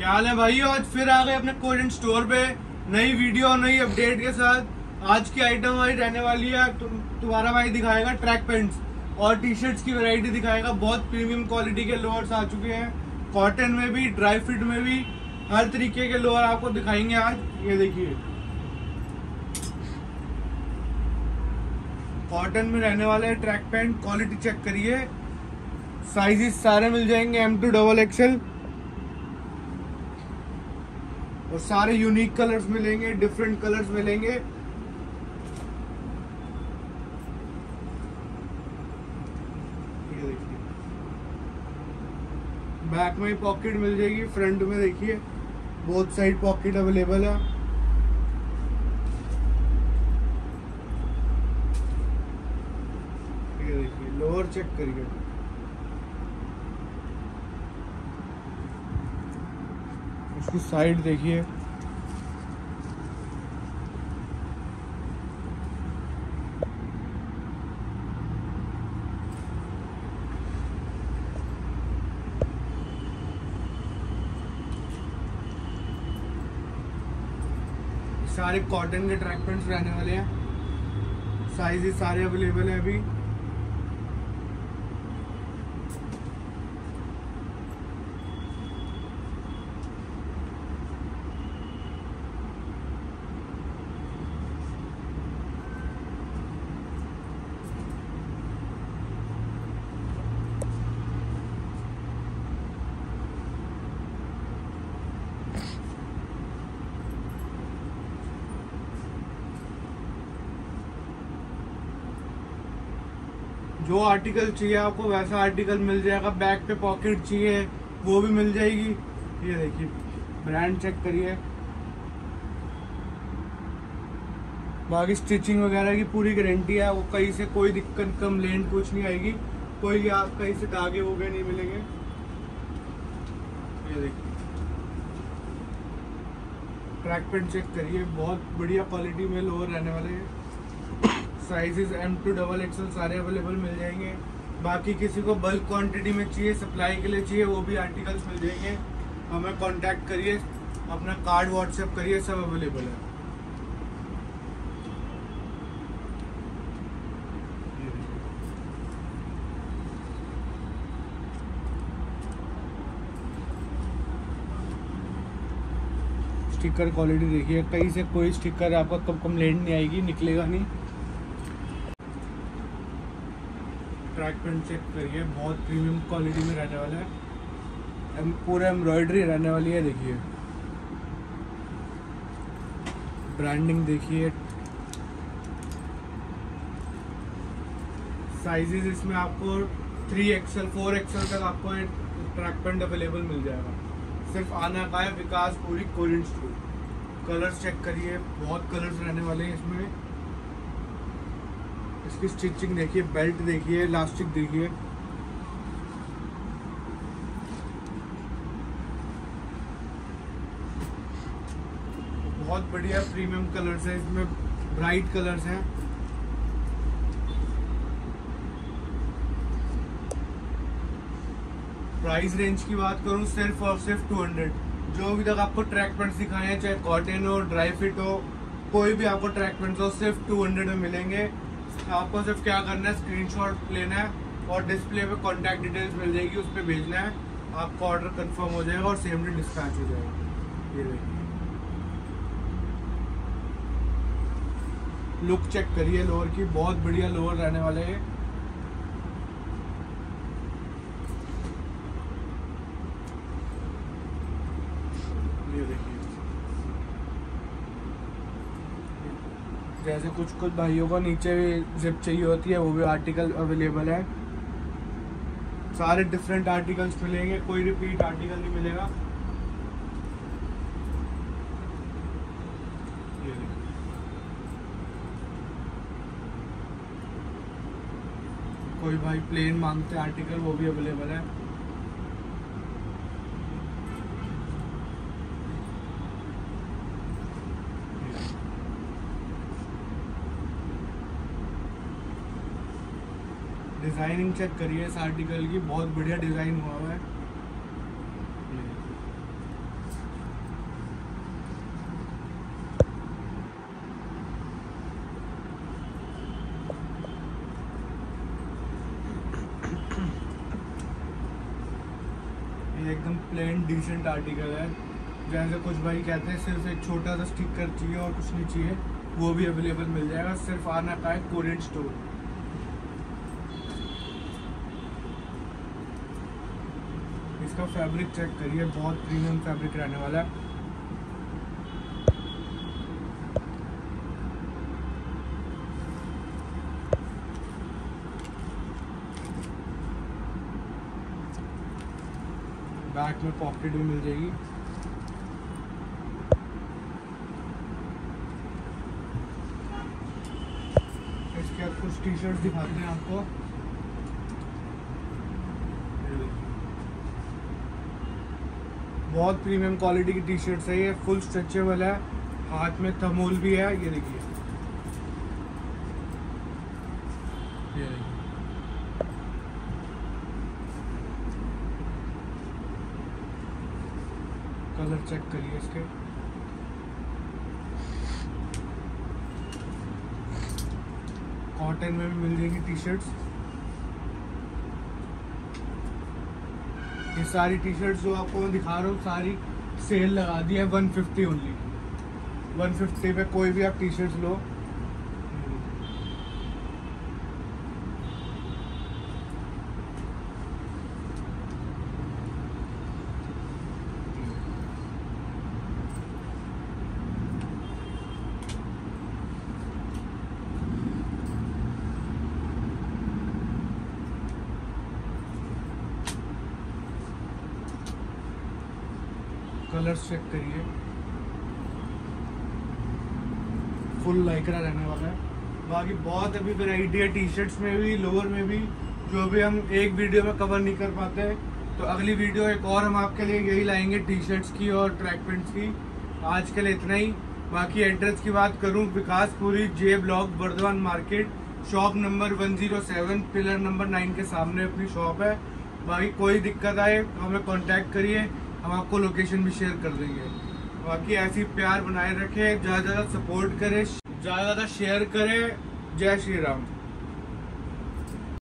क्या हाल है भाइयों। आज फिर आ गए अपने कोरियन स्टोर पे नई वीडियो और नई अपडेट के साथ। आज की आइटम हमारी रहने वाली है, तुम्हारा भाई दिखाएगा ट्रैक पैंट्स और टी शर्ट्स की वैरायटी दिखाएगा। बहुत प्रीमियम क्वालिटी के लोअर्स आ चुके हैं, कॉटन में भी, ड्राई फिट में भी, हर तरीके के लोअर आपको दिखाएंगे आज। ये देखिए, कॉटन में रहने वाले हैं ट्रैक पैंट। क्वालिटी चेक करिए, साइजेस सारे मिल जाएंगे M2 XXL और सारे यूनिक कलर्स मिलेंगे, डिफरेंट कलर्स मिलेंगे। ये देखिए, बैक में पॉकेट मिल जाएगी, फ्रंट में देखिए बोथ साइड पॉकेट अवेलेबल है। ये देखिए, लोअर चेक करिए, उसकी साइड देखिए, सारे कॉटन के ट्रैक पैंट्स रहने वाले हैं। साइजेस सारे अवेलेबल है अभी। जो आर्टिकल चाहिए आपको वैसा आर्टिकल मिल जाएगा। बैक पे पॉकेट चाहिए वो भी मिल जाएगी। ये देखिए, ब्रांड चेक करिए। बाकी स्टिचिंग वगैरह की पूरी गारंटी है, वो कहीं से कोई दिक्कत, कंप्लेंट कुछ नहीं आएगी, कोई आप कहीं से धागे वोगे नहीं मिलेंगे। ये देखिए, ट्रैक पैंट चेक करिए, बहुत बढ़िया क्वालिटी में लोअर रहने वाले हैं। साइजेस M2 XXL सारे अवेलेबल मिल जाएंगे। बाकी किसी को बल्क क्वांटिटी में चाहिए, सप्लाई के लिए चाहिए, वो भी आर्टिकल्स मिल जाएंगे। हमें कांटेक्ट करिए, अपना कार्ड व्हाट्सएप करिए, सब अवेलेबल है। स्टिकर क्वालिटी देखिए, कहीं से कोई स्टिकर आपका कब कंप्लेंट नहीं आएगी, निकलेगा नहीं। ट्रैक पैंट चेक करिए, बहुत प्रीमियम क्वालिटी में रहने वाला है। पूरा एम्ब्रॉयडरी रहने वाली है। देखिए, ब्रांडिंग देखिए, साइजेस इसमें आपको 3XL 4XL तक आपको ट्रैक पैंट अवेलेबल मिल जाएगा। सिर्फ आना का है Vikaspuri Korean store. Colours check करिए, बहुत कलर्स रहने वाले हैं इसमें। इसकी स्टिचिंग देखिए, बेल्ट देखिए, इलास्टिक देखिए, बहुत बढ़िया प्रीमियम कलर्स हैं इसमें, ब्राइट कलर्स हैं। प्राइस रेंज की बात करूं, सिर्फ और सिर्फ 200। जो अभी तक आपको ट्रैक पैंट्स दिखाए हैं, चाहे कॉटन हो, ड्राई फिट हो, कोई भी आपको ट्रैक पैंट्स हो, सिर्फ 200 में मिलेंगे। आपको सिर्फ क्या करना है, स्क्रीनशॉट लेना है और डिस्प्ले पे कांटेक्ट डिटेल्स मिल जाएगी, उस पर भेजना है, आपका ऑर्डर कंफर्म हो जाएगा और सेम डे डिस्पैच हो जाएगा। ये देखिए, लुक चेक करिए लोअर की, बहुत बढ़िया लोअर रहने वाले हैं। ये देखिए, जैसे कुछ कुछ भाइयों को नीचे भी जिप चाहिए होती है, वो भी आर्टिकल अवेलेबल है। सारे डिफरेंट आर्टिकल्स मिलेंगे, कोई रिपीट आर्टिकल नहीं मिलेगा। ये देखिए, कोई भाई प्लेन मांगते हैं आर्टिकल, वो भी अवेलेबल है। डिजाइनिंग चेक करिए इस आर्टिकल की, बहुत बढ़िया डिजाइन हुआ हुआ है। प्लेन डिसेंट आर्टिकल है। जैसे कुछ भाई कहते हैं सिर्फ एक छोटा सा स्टिकर चाहिए और कुछ नहीं चाहिए, वो भी अवेलेबल मिल जाएगा। सिर्फ आना का है कोरियन स्टोर। इसका फैब्रिक चेक करिए, बहुत प्रीमियम फैब्रिक रहने वाला है। बैक में पॉकेट भी मिल जाएगी। इसके बाद कुछ टी शर्ट दिखाते हैं आपको। बहुत प्रीमियम क्वालिटी की टी शर्ट्स है ये, फुल स्ट्रेचेबल है, हाथ में थमोल भी है। ये देखिए, ये देखिए कलर चेक करिए इसके। कॉटन में भी मिल जाएगी टी शर्ट्स। ये सारी टी शर्ट्स जो आपको मैं दिखा रहा हूँ सारी सेल लगा दी है 150 ओनली। 150 पे कोई भी आप टी शर्ट्स लो। कलर्स चेक करिए, फुल लाइक्रा रहने वाला है। बाकी बहुत अभी वैरायटी है टी शर्ट्स में भी, लोअर में भी, जो भी हम एक वीडियो में कवर नहीं कर पाते। तो अगली वीडियो एक और हम आपके लिए यही लाएंगे, टी शर्ट्स की और ट्रैक पैंट्स की। आज के लिए इतना ही। बाकी एड्रेस की बात करूं, Vikaspuri J block Burdwan market, shop number 107, pillar number 9 के सामने अपनी शॉप है। बाकी कोई दिक्कत आए हमें कांटेक्ट करिए, हम आपको लोकेशन भी शेयर कर देंगे। बाकी ऐसी प्यार बनाए रखें, ज़्यादा ज़्यादा सपोर्ट करें, ज़्यादा ज़्यादा शेयर करें। जय श्री राम।